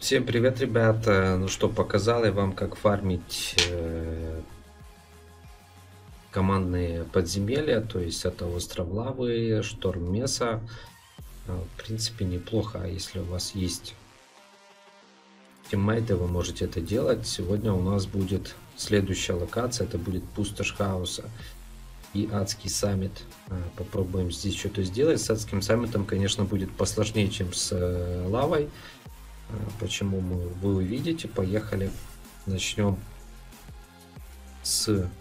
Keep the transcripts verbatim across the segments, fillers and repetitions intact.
Всем привет, ребята! Ну что, показал я вам, как фармить э, командные подземелья, то есть это остров лавы, шторм меса. Э, В принципе, неплохо, а если у вас есть тиммейты, вы можете это делать. Сегодня у нас будет следующая локация, это будет пустошь хаоса и адский саммит. Э, Попробуем здесь что-то сделать. С адским саммитом, конечно, будет посложнее, чем с э, лавой. Э, Почему мы, вы увидите. Поехали. Начнем с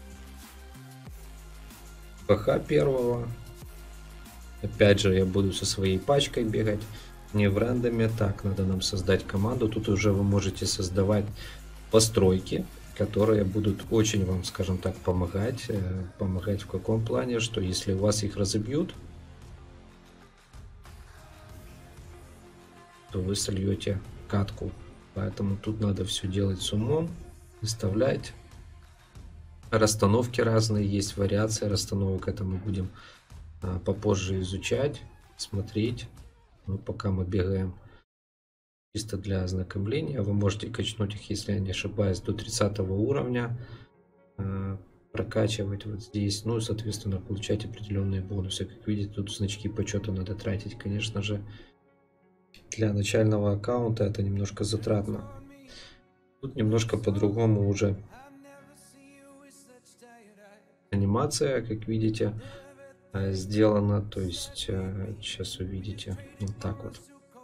ПХ первого. Опять же, я буду со своей пачкой бегать, не в рандоме. Так, надо нам создать команду. Тут уже вы можете создавать постройки, которые будут очень вам, скажем так, помогать. Э, Помогать в каком плане, что если у вас их разобьют, то вы сольете катку. Поэтому тут надо все делать с умом, выставлять. Расстановки разные, есть вариации расстановок, это мы будем а, попозже изучать, смотреть. Ну, пока мы бегаем чисто для ознакомления. Вы можете качнуть их, если я не ошибаюсь, до тридцатого уровня. а, Прокачивать вот здесь. Ну, соответственно, получать определенные бонусы. Как видите, тут значки почета надо тратить. Конечно же, для начального аккаунта это немножко затратно. Тут немножко по-другому уже анимация, как видите, э, сделана. То есть, э, сейчас увидите. Вот так вот.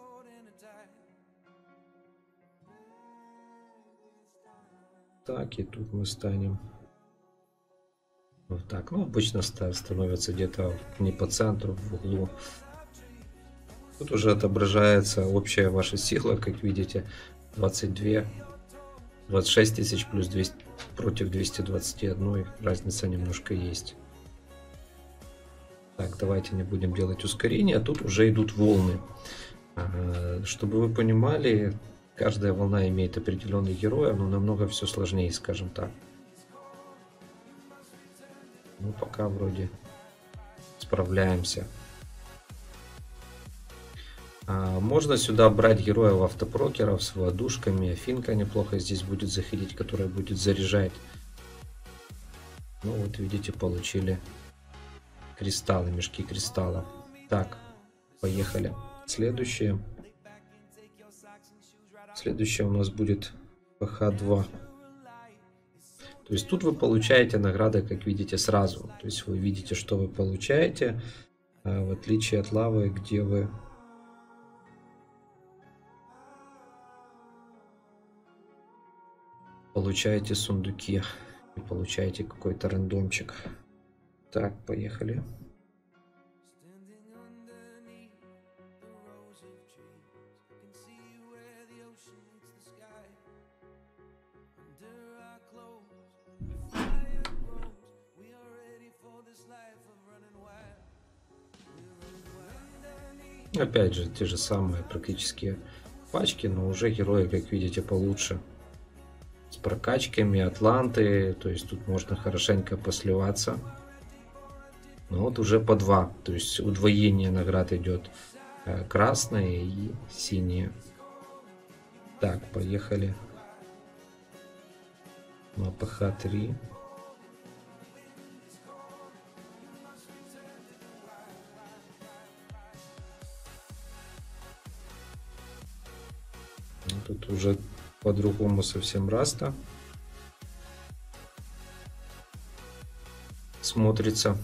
Так, и тут мы станем вот так. Ну, обычно становится где-то не по центру, в углу. Тут уже отображается общая ваша сила, как видите, двадцать два, двадцать шесть тысяч плюс двести против двухсот двадцати одной. Разница немножко есть. Так, давайте не будем делать ускорение. Тут уже идут волны. Чтобы вы понимали, каждая волна имеет определенный герой, но намного все сложнее, скажем так. Ну, пока вроде справляемся. А, можно сюда брать героев автопрокеров с водушками. Афинка неплохо здесь будет заходить, которая будет заряжать. Ну вот видите, получили кристаллы, мешки кристаллов. Так, поехали. Следующее. Следующее у нас будет ПХ два. То есть тут вы получаете награды, как видите, сразу. То есть вы видите, что вы получаете, в отличие от лавы, где вы получаете сундуки и получаете какой-то рандомчик. Так, поехали. Опять же, те же самые практически пачки, но уже герои, как видите, получше. С прокачками, атланты, то есть тут можно хорошенько посливаться. Но вот уже по два, то есть удвоение наград идет. Красные и синие. Так, поехали на ПХ три. Тут уже по-другому совсем раста смотрится.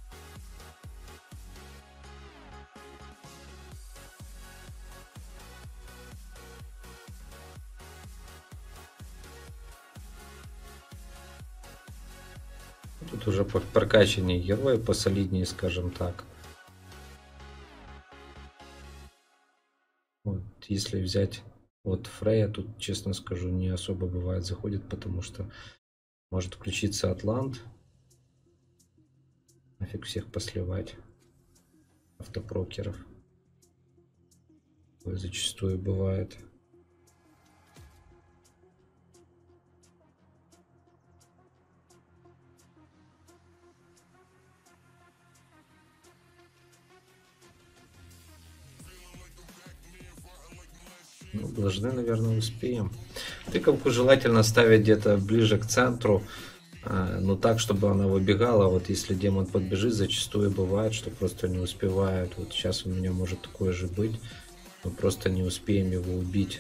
Тут уже прокачанные герои, посолиднее, скажем так. Вот, если взять вот Фрея, тут, честно скажу, не особо бывает заходит, потому что может включиться Атлант. Нафиг всех посливать. Автопрокеров. Такое зачастую бывает. Ну, должны, наверное, успеем. Тыковку желательно ставить где-то ближе к центру, но так, чтобы она выбегала. Вот если демон подбежит, зачастую бывает, что просто не успевают. Вот сейчас у меня может такое же быть. Мы просто не успеем его убить.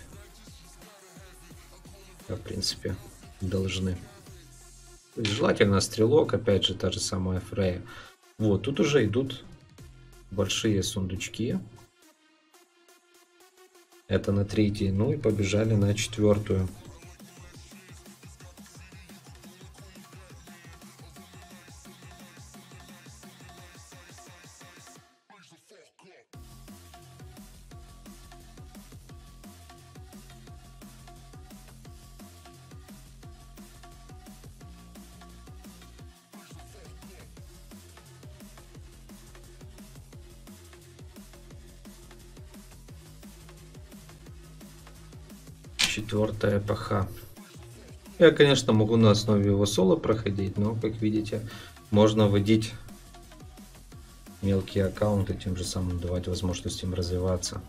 А, в принципе, должны. То есть желательно стрелок, опять же, та же самая Фрея. Вот, тут уже идут большие сундучки. Это на третий. Ну и побежали на четвертую. Четвертая эпоха. Я, конечно, могу на основе его соло проходить, но, как видите, можно вводить мелкие аккаунты, тем же самым давать возможность им развиваться.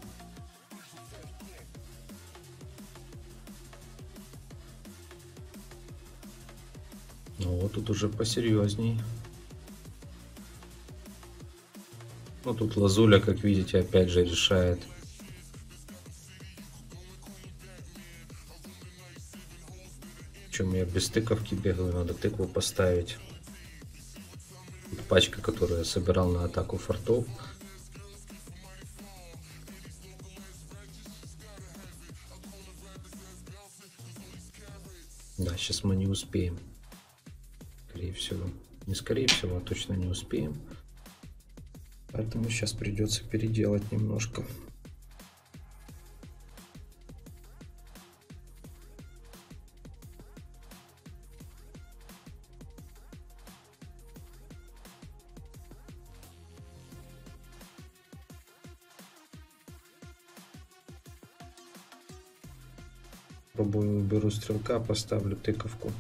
Ну вот тут уже посерьезней. Ну тут Лазуля, как видите, опять же решает. Чем я без тыковки бегаю, надо тыкву поставить. Тут пачка, которую я собирал на атаку фортов. Да, сейчас мы не успеем. Скорее всего. Не скорее всего, а точно не успеем. Поэтому сейчас придется переделать немножко. Пробую, уберу стрелка, поставлю тыковку.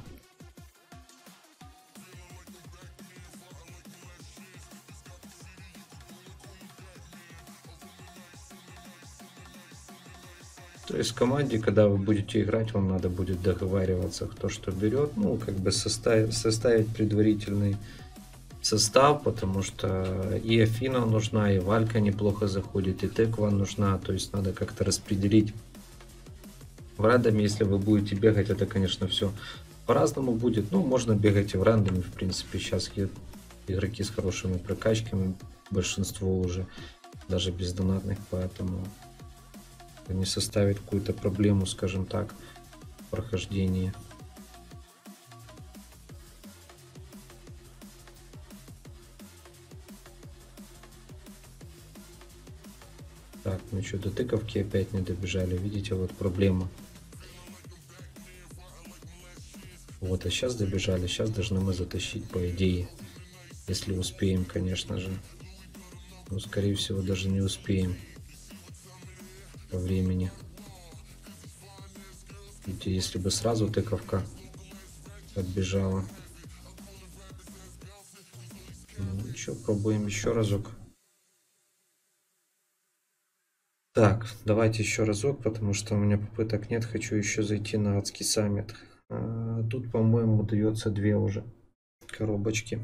То есть в команде, когда вы будете играть, вам надо будет договариваться, кто что берет. Ну, как бы составить, составить предварительный состав, потому что и Афина нужна, и Валька неплохо заходит, и тыква нужна. То есть надо как-то распределить. В рандоме, если вы будете бегать, это, конечно, все по-разному будет. Ну, можно бегать и в рандоме, в принципе. Сейчас игроки с хорошими прокачками, большинство уже, даже без донатных, поэтому не составит какую-то проблему, скажем так, в прохождении. Так, ну что, до тыковки опять не добежали. Видите, вот проблема. Вот, а сейчас добежали. Сейчас должны мы затащить, по идее. Если успеем, конечно же. Но, скорее всего, даже не успеем по времени. Видите, если бы сразу тыковка отбежала. Ну, что, пробуем еще разок. Так, давайте еще разок, потому что у меня попыток нет. Хочу еще зайти на адский саммит. А, тут, по-моему, дается две уже коробочки.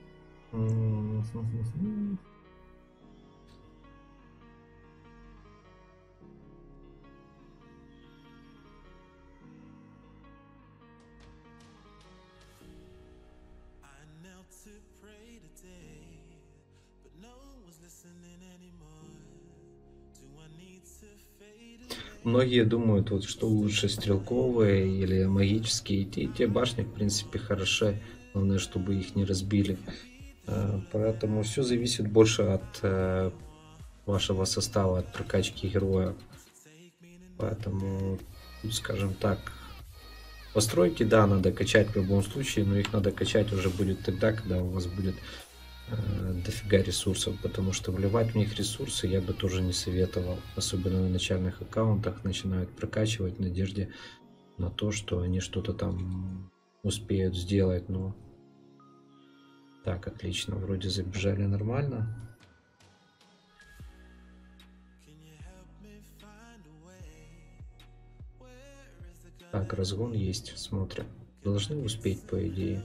Многие думают, вот, что лучше, стрелковые или магические. И те, и те башни, в принципе, хороши. Главное, чтобы их не разбили. Поэтому все зависит больше от вашего состава, от прокачки героя. Поэтому, скажем так, постройки, да, надо качать в любом случае, но их надо качать уже будет тогда, когда у вас будет дофига ресурсов, потому что вливать в них ресурсы я бы тоже не советовал, особенно на начальных аккаунтах начинают прокачивать в надежде на то, что они что-то там успеют сделать. Но так, отлично, вроде забежали нормально. Так, разгон есть, смотрим. Должны успеть, по идее.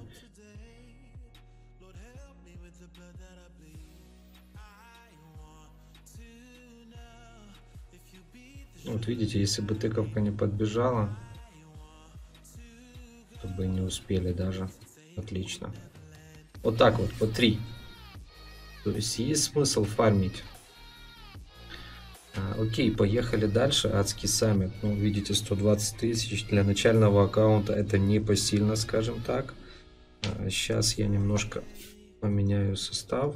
Вот видите, если бы тыковка не подбежала, то бы не успели даже. Отлично. Вот так вот, по три. То есть есть смысл фармить. А, окей, поехали дальше. Адский саммит. Ну, видите, сто двадцать тысяч. Для начального аккаунта это не посильно, скажем так. А, сейчас я немножко поменяю состав.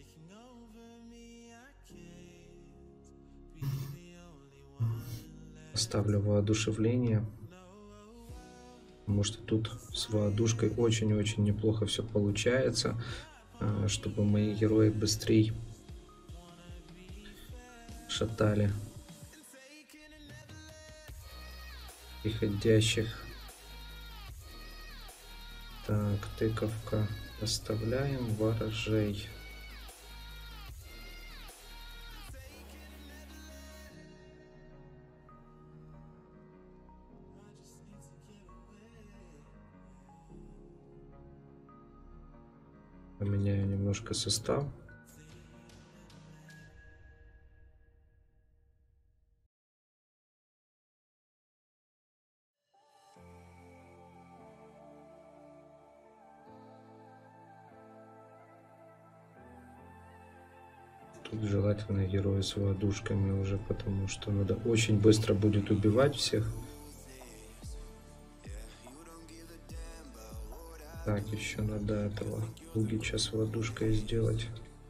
Ставлю воодушевление. Потому что тут с воодушкой очень-очень неплохо все получается. Чтобы мои герои быстрее шатали приходящих. Так, тыковка. Оставляем ворожей. Поменяю немножко состав. Тут желательно герои с воодушками уже, потому что надо очень быстро будет убивать всех. Так, еще надо этого Лугича с воодушкой сделать.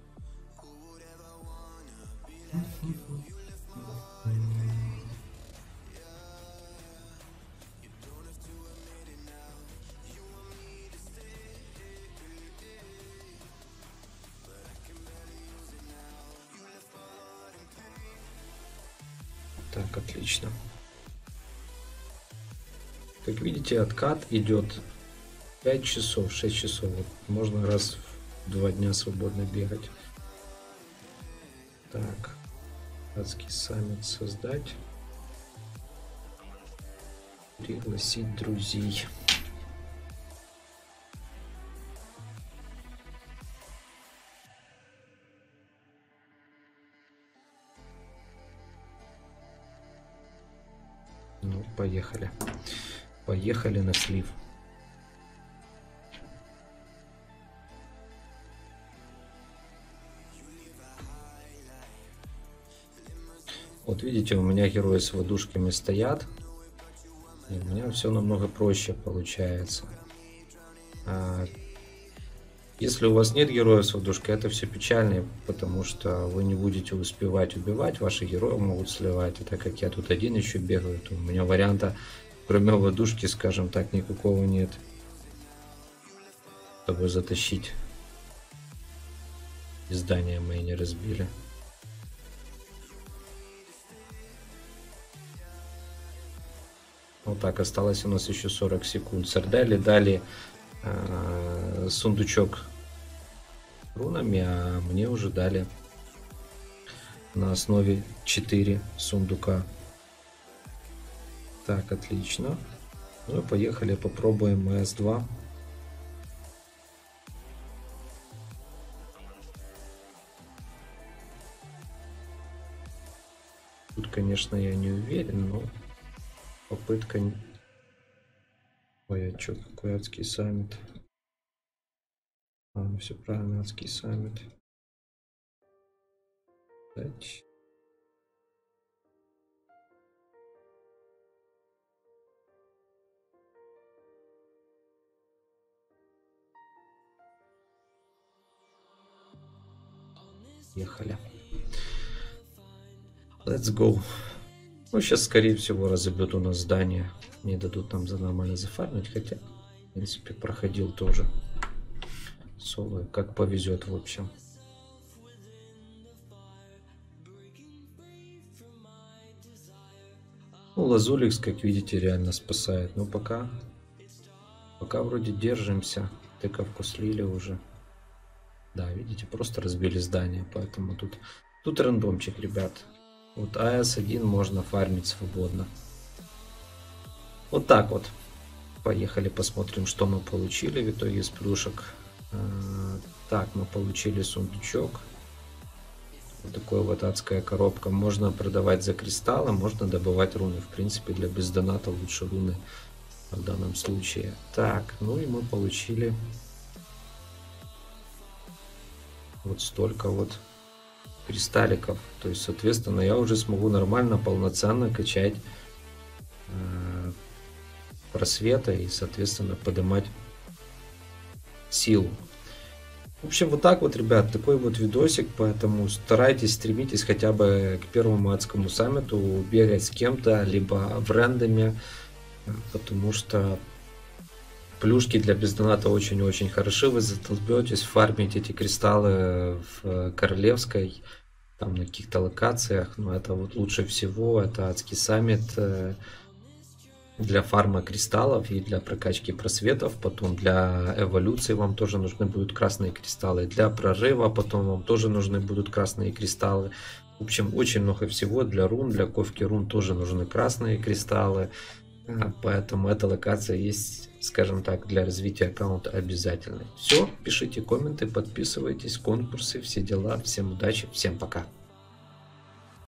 Так, отлично. Как видите, откат идет пять часов, шесть часов. Вот можно раз в два дня свободно бегать. Так, адский саммит создать. Пригласить друзей. Ну, поехали. Поехали на слив. Вот видите, у меня герои с воодушками стоят. И у меня все намного проще получается. А если у вас нет героев с воодушкой, это все печально, потому что вы не будете успевать убивать. Ваши герои могут сливать. И так как я тут один еще бегаю, то у меня варианта, кроме воодушки, скажем так, никакого нет, чтобы затащить. И здания мои не разбили. Вот так, осталось у нас еще сорок секунд. Сардели дали э, сундучок рунами, а мне уже дали на основе четыре сундука. Так, отлично. Ну и поехали, попробуем эс два. Тут, конечно, я не уверен, но попытка... Ой, а чё, какой адский саммит? А, ну все правильно, адский саммит. Дать. Ехали. Let's go. Ну, сейчас, скорее всего, разобьют у нас здание. Не дадут нам за нормально зафармить, хотя, в принципе, проходил тоже соло. Как повезет, в общем. Ну, Лазуликс, как видите, реально спасает. Но пока, пока вроде держимся. Тыковку слили уже. Да, видите, просто разбили здание, поэтому тут, тут рандомчик, ребят. Вот эй эс один можно фармить свободно. Вот так вот. Поехали посмотрим, что мы получили в итоге из плюшек. Так, мы получили сундучок. Вот такой вот адская коробка. Можно продавать за кристаллы, можно добывать руны. В принципе, для бездоната лучше руны в данном случае. Так, ну и мы получили вот столько вот кристалликов. То есть, соответственно, я уже смогу нормально, полноценно качать э, просвета и, соответственно, поднимать силу. В общем, вот так вот, ребят, такой вот видосик, поэтому старайтесь, стремитесь хотя бы к первому адскому саммиту бегать с кем-то, либо в рандоме, потому что плюшки для бездоната очень-очень хороши, вы затолбетесь, фармите эти кристаллы в Королевской, там на каких-то локациях, но это вот лучше всего, это адский саммит для фарма кристаллов и для прокачки просветов, потом для эволюции вам тоже нужны будут красные кристаллы, для прорыва потом вам тоже нужны будут красные кристаллы. В общем, очень много всего для рун, для ковки рун тоже нужны красные кристаллы, поэтому эта локация есть, скажем так, для развития аккаунта обязательной. Все, пишите комменты, подписывайтесь, конкурсы, все дела, всем удачи, всем пока.